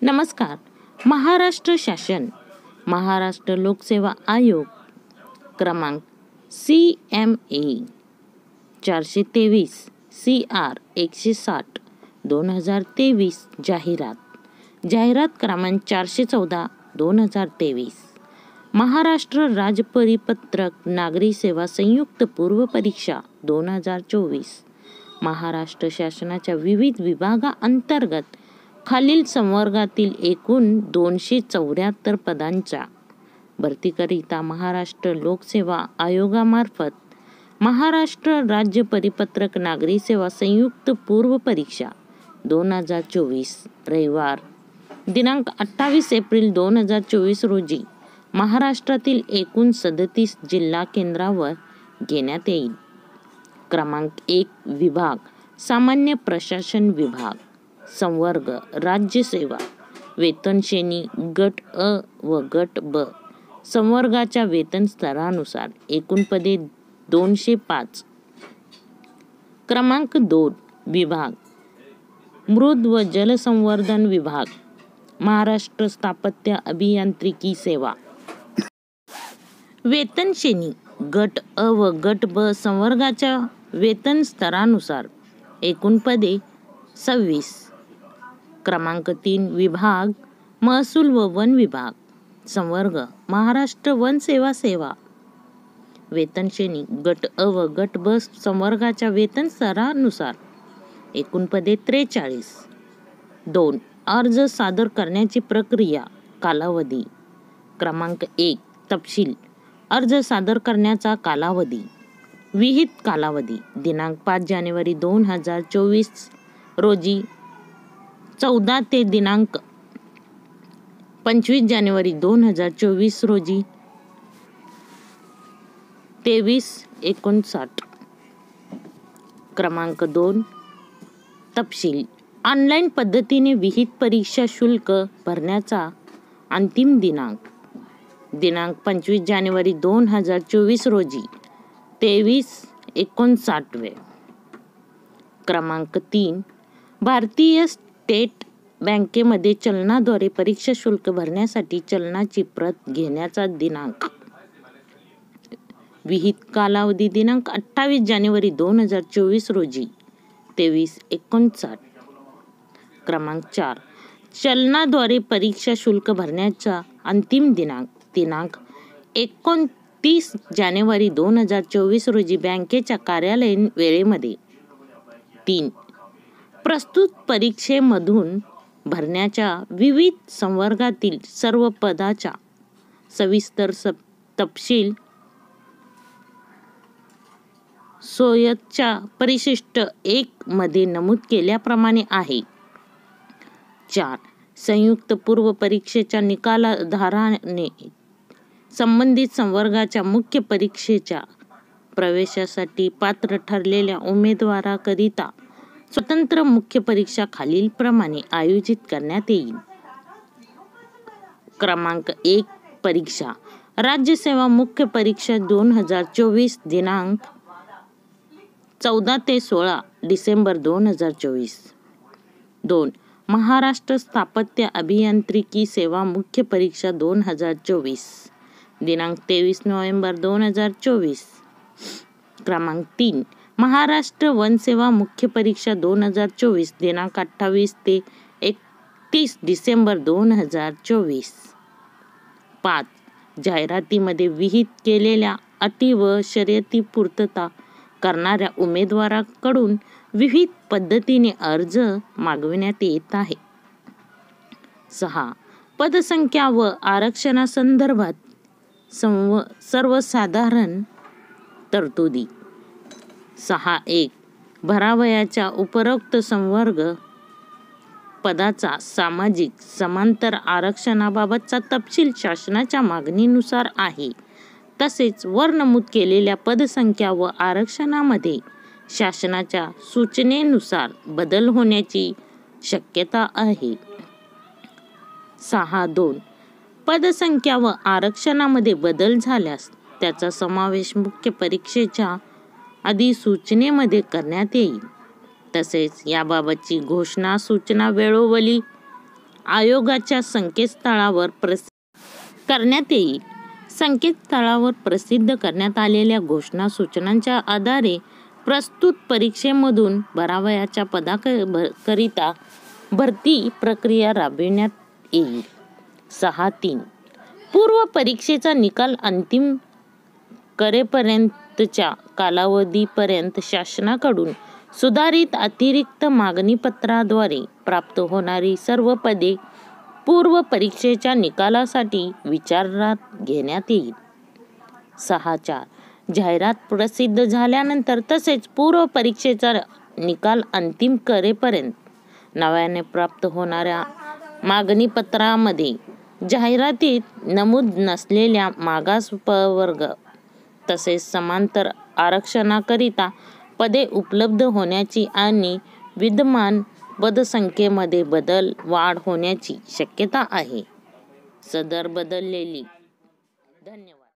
नमस्कार. महाराष्ट्र शासन, महाराष्ट्र लोकसेवा आयोग क्रमांक CMA 423 CR 160 2023 जाहिरात क्रमांक 414 2023. महाराष्ट्र राज्य परिपत्रक नागरी सेवा संयुक्त पूर्व परीक्षा 2024. महाराष्ट्र शासनाच्या विविध विभागांतर्गत खालील संवर्गातील एकूण 274 पदांच्या भरतीकरिता महाराष्ट्र लोकसेवा आयोगामार्फत महाराष्ट्र राज्य परिपत्रक नागरी सेवा संयुक्त पूर्व परीक्षा 2024 रविवार दिनांक 28 एप्रिल 2024 रोजी महाराष्ट्रातील एकूण 37 जिल्हा केंद्रावर घेण्यात येईल. क्रमांक 1 विभाग सामान्य प्रशासन विभाग. संवर्ग राज्यसेवा. वेतन श्रेणी गट अ व गट ब. संवर्गाच्या वेतन स्तरानुसार एकूण पदे 205. क्रमांक 2 विभाग मृद व जलसंवर्धन विभाग. महाराष्ट्र स्थापत्य अभियांत्रिकी सेवा. वेतन श्रेणी गट अ व गट ब. संवर्गाच्या वेतन स्तरानुसार एकूण पदे 26. क्रमांक 3 विभाग महसूल व वन विभाग. संवर्ग महाराष्ट्र वन सेवा सेवा. वेतन श्रेणी गट अ व गट ब. संवर्गाच्या वेतन स्तरानुसार एकूण पदे 43. 2 अर्ज सादर करण्याची प्रक्रिया कालावधी. क्रमांक 1 तपशील. अर्ज सादर करण्याचा कालावधी. विहित कालावधी दिनांक 5 जानेवारी 2024 रोजी 14 ते दिनांक 25 जानेवारी 2024 रोजी 23:59. क्रमांक 2 तपशील. ऑनलाईन पद्धतीने विहित परीक्षा शुल्क भरण्याचा अंतिम दिनांक 25 जानेवारी 2024 रोजी 23:59 वेळ. क्रमांक 3 भारतीय स्टेट बँकेमध्ये चलनाद्वारे परीक्षा शुल्क भरण्यासाठी चलनाची प्रत घेण्याचा दिनांक. विहित कालावधी दिनांक 28 जानेवारी 2024 रोजी 23:59. क्रमांक 4 चलनाद्वारे परीक्षा शुल्क भरण्याचा अंतिम दिनांक 29 जानेवारी 2024 रोजी बँकेच्या कार्यालयीन वेळेमध्ये. 3 प्रस्तुत परीक्षेमधून भरण्याच्या विविध संवर्गातील सर्व पदाचा सविस्तर तपशील सोयीच्या परिशिष्ट 1 मध्ये नमूद केल्याप्रमाणे आहे. 4 संयुक्त पूर्व परीक्षेच्या निकालाधाराने संबंधित संवर्गाच्या मुख्य परीक्षेच्या प्रवेशासाठी पात्र ठरलेल्या उमेदवाराकरिता स्वतंत्र मुख्य परीक्षा खालीलप्रमाणे आयोजित करण्यात येईल. क्रमांक 1 परीक्षा राज्यसेवा मुख्य परीक्षा 2024 दिनांक 14 ते 16 डिसेंबर 2024. 2 महाराष्ट्र स्थापत्य अभियांत्रिकी सेवा मुख्य परीक्षा 2024 दिनांक 23 नोव्हेंबर 2024. क्रमांक 3 महाराष्ट्र वनसेवा मुख्य परीक्षा 2024 दिनांक 28 ते 31 डिसेंबर 2024. 5 जाहिरातीमध्ये विहित केलेल्या अटी व शर्यती पूर्तता करणाऱ्या उमेदवाराकडून विविध पद्धतीने अर्ज मागविण्यात येत आहे. 6 पदसंख्या व आरक्षणासंदर्भात सर्वसाधारण तरतुदी. 6.1 भरावयाच्या उपरोक्त संवर्ग पदाचा सामाजिक समांतर आरक्षणाबाबतचा तपशील शासनाच्या मागणीनुसार आहे. तसेच वर नमूद केलेल्या पदसंख्या व आरक्षणामध्ये शासनाच्या सूचनेनुसार बदल होण्याची शक्यता आहे. 6.2 पदसंख्या व आरक्षणामध्ये बदल झाल्यास त्याचा समावेश मुख्य परीक्षेच्या अधिसूचनेमध्ये करण्यात येईल. तसेच याबाबतची घोषणा सूचना वेळोवेळी आयोगाच्या संकेतस्थळावर करण्यात येईल. संकेतस्थळावर प्रसिद्ध करण्यात आलेल्या घोषणा सूचनांच्या आधारे प्रस्तुत परीक्षेमधून भरावयाच्या पदाकरिता भरती प्रक्रिया राबविण्यात येईल. 6.3 पूर्व परीक्षेचा निकाल अंतिम करेपर्यंतच्या कालावधीपर्यंत शासनाकडून सुधारित अतिरिक्त मागणीपत्राद्वारे प्राप्त होणारी सर्व पदे पूर्व परीक्षेच्या निकालासाठी विचारात घेण्यात येईल. 6.4 जाहिरात प्रसिद्ध झाल्यानंतर तसेच पूर्व परीक्षेचा निकाल अंतिम करेपर्यंत नव्याने प्राप्त होणाऱ्या मागणीपत्रामध्ये जाहिरातीत नमूद नसलेल्या मागास प्रवर्ग तसेच समांतर आरक्षणाकरिता पदे उपलब्ध होण्याची आणि विद्यमान पदसंख्येमध्ये वाढ होण्याची शक्यता आहे. सदर बदललेली धन्यवाद.